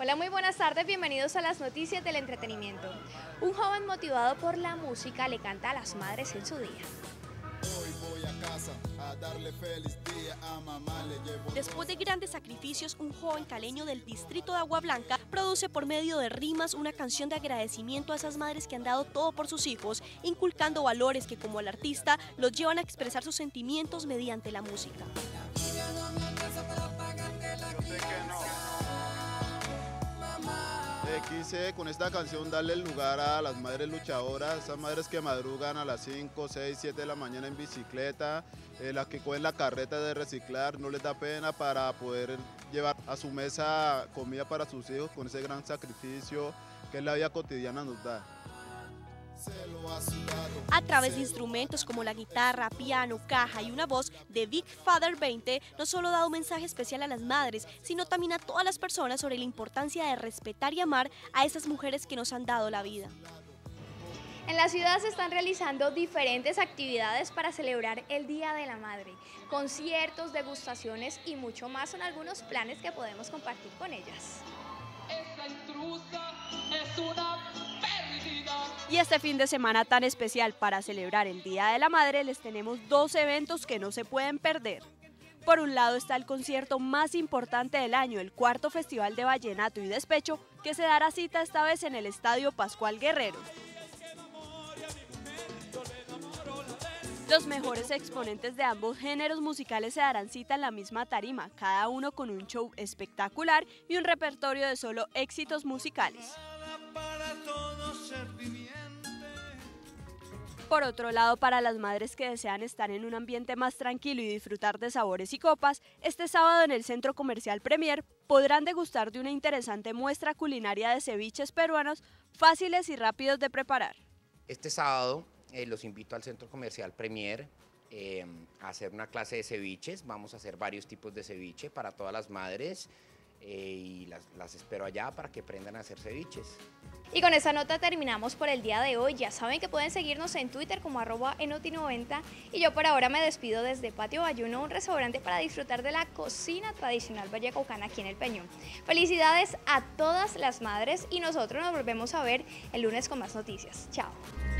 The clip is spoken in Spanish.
Hola, muy buenas tardes, bienvenidos a las noticias del entretenimiento. Un joven motivado por la música le canta a las madres en su día. Hoy voy a casa a darle feliz día a mamá, le llevo... Después de grandes sacrificios, un joven caleño del distrito de Agua Blanca produce por medio de rimas una canción de agradecimiento a esas madres que han dado todo por sus hijos, inculcando valores que, como el artista, los llevan a expresar sus sentimientos mediante la música. Quise con esta canción darle el lugar a las madres luchadoras, esas madres que madrugan a las 5, 6, 7 de la mañana en bicicleta, las que cogen la carreta de reciclar, no les da pena para poder llevar a su mesa comida para sus hijos con ese gran sacrificio que la vida cotidiana nos da. A través de instrumentos como la guitarra, piano, caja y una voz de Big Father 20, no solo da un mensaje especial a las madres, sino también a todas las personas sobre la importancia de respetar y amar a esas mujeres que nos han dado la vida. En la ciudad se están realizando diferentes actividades para celebrar el Día de la Madre. Conciertos, degustaciones y mucho más son algunos planes que podemos compartir con ellas. Esta intrusa es una pérdida. Y este fin de semana tan especial para celebrar el Día de la Madre les tenemos dos eventos que no se pueden perder. Por un lado está el concierto más importante del año, el cuarto Festival de Vallenato y Despecho, que se dará cita esta vez en el Estadio Pascual Guerrero. Los mejores exponentes de ambos géneros musicales se darán cita en la misma tarima, cada uno con un show espectacular y un repertorio de solo éxitos musicales. Por otro lado, para las madres que desean estar en un ambiente más tranquilo y disfrutar de sabores y copas, este sábado en el Centro Comercial Premier podrán degustar de una interesante muestra culinaria de ceviches peruanos fáciles y rápidos de preparar. Este sábado los invito al Centro Comercial Premier a hacer una clase de ceviches. Vamos a hacer varios tipos de ceviche para todas las madres y las espero allá para que aprendan a hacer ceviches. Y con esta nota terminamos por el día de hoy. Ya saben que pueden seguirnos en Twitter como @enoti90 y yo por ahora me despido desde Patio Bayuno, un restaurante para disfrutar de la cocina tradicional vallecaucana aquí en El Peñón. Felicidades a todas las madres y nosotros nos volvemos a ver el lunes con más noticias. Chao.